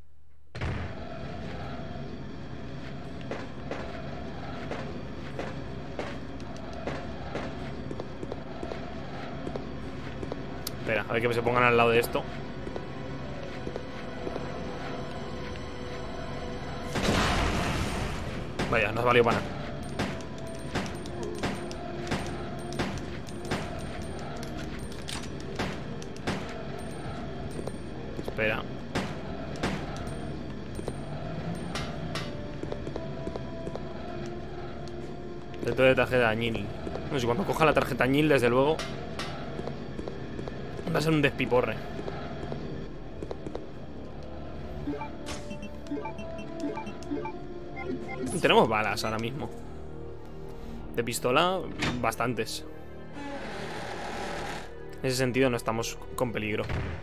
Espera, a ver que se pongan al lado de esto. Vaya, no ha valido para nada. Espera. Reto de tarjeta añil. No sé, cuando coja la tarjeta añil, desde luego va a ser un despiporre. Tenemos balas ahora mismo. De pistola, bastantes. En ese sentido no estamos con peligro.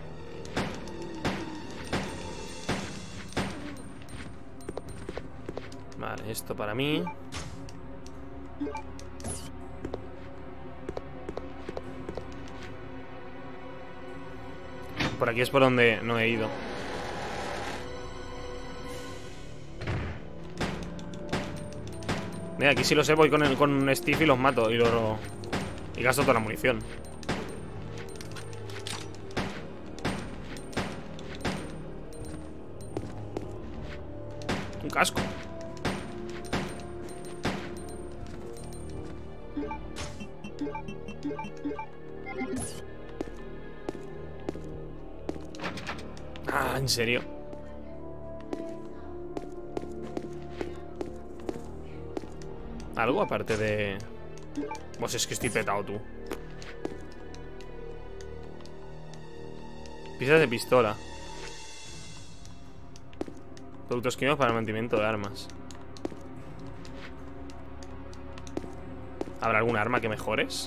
Vale, esto para mí. Por aquí es por donde no he ido. Mira, aquí sí lo sé, voy con, el, con un Steve y los mato. Y, lo, y gasto toda la munición. Un casco. Ah, ¿en serio? ¿Algo aparte de...? Pues es que estoy petado, tú. Piezas de pistola. Productos químicos para el mantenimiento de armas. ¿Habrá algún arma que mejores?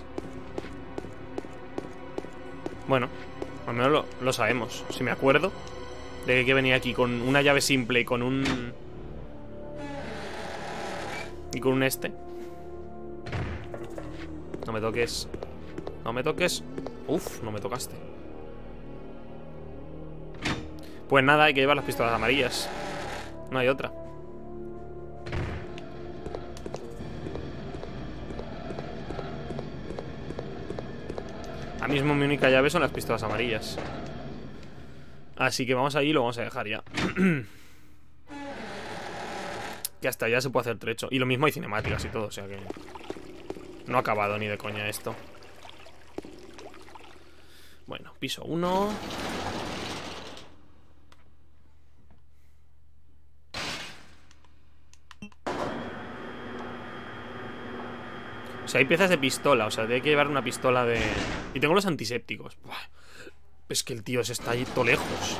Bueno, al menos lo, lo sabemos. Si me acuerdo de que venía aquí con una llave simple y con un... Y con un este. No me toques. No me toques. Uf, no me tocaste. Pues nada, hay que llevar las pistolas amarillas. No hay otra. Ahora mismo mi única llave son las pistolas amarillas. Así que vamos ahí y lo vamos a dejar ya. Que hasta ya se puede hacer trecho. Y lo mismo hay cinemáticas y todo, o sea que... No ha acabado ni de coña esto. Bueno, piso uno. O sea, hay piezas de pistola. O sea, hay que llevar una pistola de... Y tengo los antisépticos. Buah. Es que el tío se está ahí todo lejos.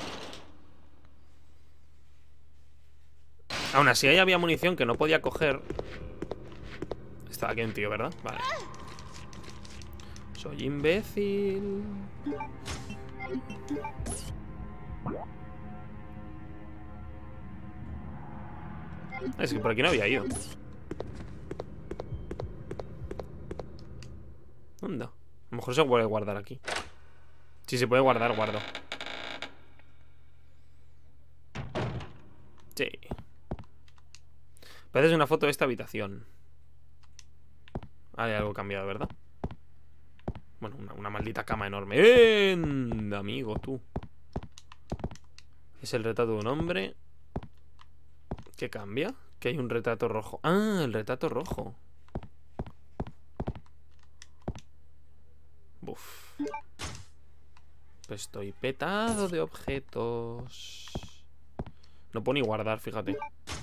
Aún así, ahí había munición que no podía coger. Estaba aquí un tío, ¿verdad? Vale. Soy imbécil. Es que por aquí no había ido. ¿Dónde? A lo mejor se puede guardar aquí. Si se puede guardar, guardo. Sí. Parece una foto de esta habitación. Hay algo cambiado, ¿verdad? Bueno, una, una maldita cama enorme. ¡Eh! Amigo, tú. Es el retrato de un hombre. ¿Qué cambia? Que hay un retrato rojo. Ah, el retrato rojo. Buf. Pues estoy petado de objetos. No puedo ni guardar, fíjate.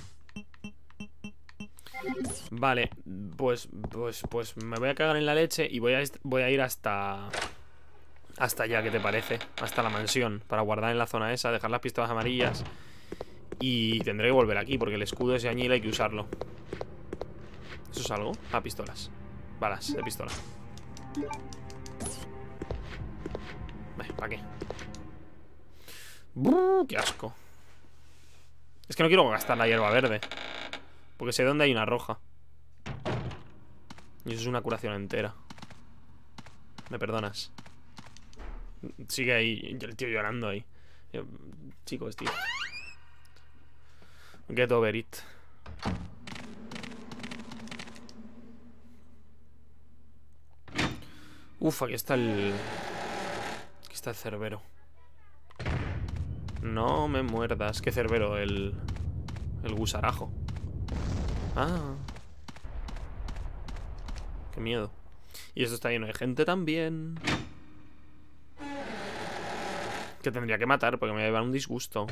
Vale, pues, pues, pues me voy a cagar en la leche y voy a, voy a ir hasta... Hasta allá, ¿qué te parece? Hasta la mansión, para guardar en la zona esa, dejar las pistolas amarillas. Y tendré que volver aquí, porque el escudo ese añil hay que usarlo. ¿Eso es algo? Ah, pistolas. Balas de pistola. Vale, ¿para qué? ¡Buh! ¡Qué asco! Es que no quiero gastar la hierba verde, porque sé dónde hay una roja. Y eso es una curación entera. ¿Me perdonas? Sigue ahí, el tío llorando ahí. Chicos, tío. Get over it. Uf, aquí está el... Aquí está el cerbero. No me muerdas. ¿Qué cerbero? El... El gusarajo. Ah. Qué miedo. Y esto está lleno de gente también. Que tendría que matar porque me va a llevar un disgusto.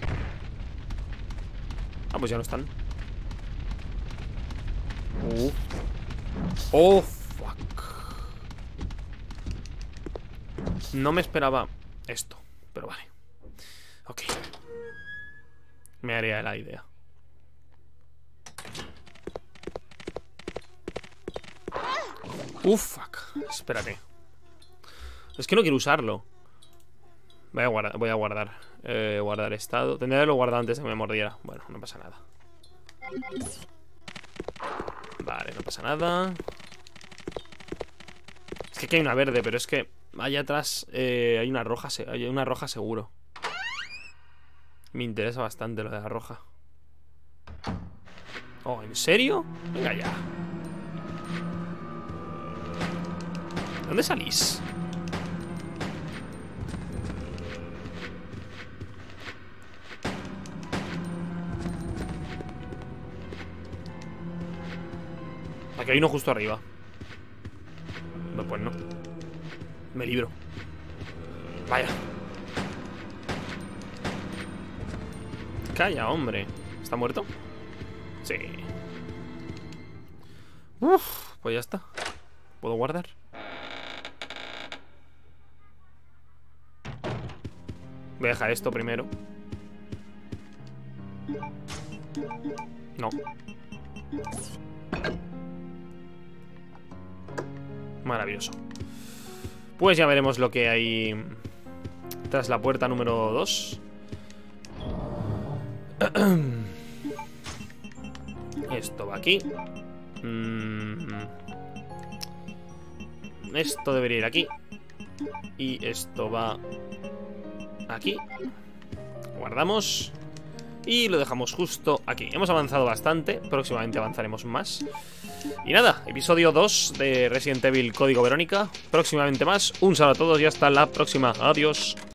Ah, pues ya no están. Uh. Oh, fuck. No me esperaba esto, pero vale. Ok. Me haría la idea. Uf, fuck. Espérate. Es que no quiero usarlo. Voy a guardar, voy a guardar. Eh, guardar estado. Tendría que haberlo guardado antes de que me mordiera. Bueno, no pasa nada. Vale, no pasa nada. Es que aquí hay una verde, pero es que allá atrás eh, hay una roja, hay una roja seguro. Me interesa bastante lo de la roja. Oh, ¿en serio? Venga ya. ¿Dónde salís? Aquí hay uno justo arriba. No, pues no. Me libro. Vaya. Calla, hombre. ¿Está muerto? Sí. Uf, pues ya está. ¿Puedo guardar? Voy a dejar esto primero. No. Maravilloso. Pues ya veremos lo que hay tras la puerta número dos. Esto va aquí. Esto debería ir aquí. Y esto va aquí. Guardamos. Y lo dejamos justo aquí. Hemos avanzado bastante. Próximamente avanzaremos más. Y nada, episodio dos de Resident Evil Código Verónica. Próximamente más. Un saludo a todos y hasta la próxima. Adiós.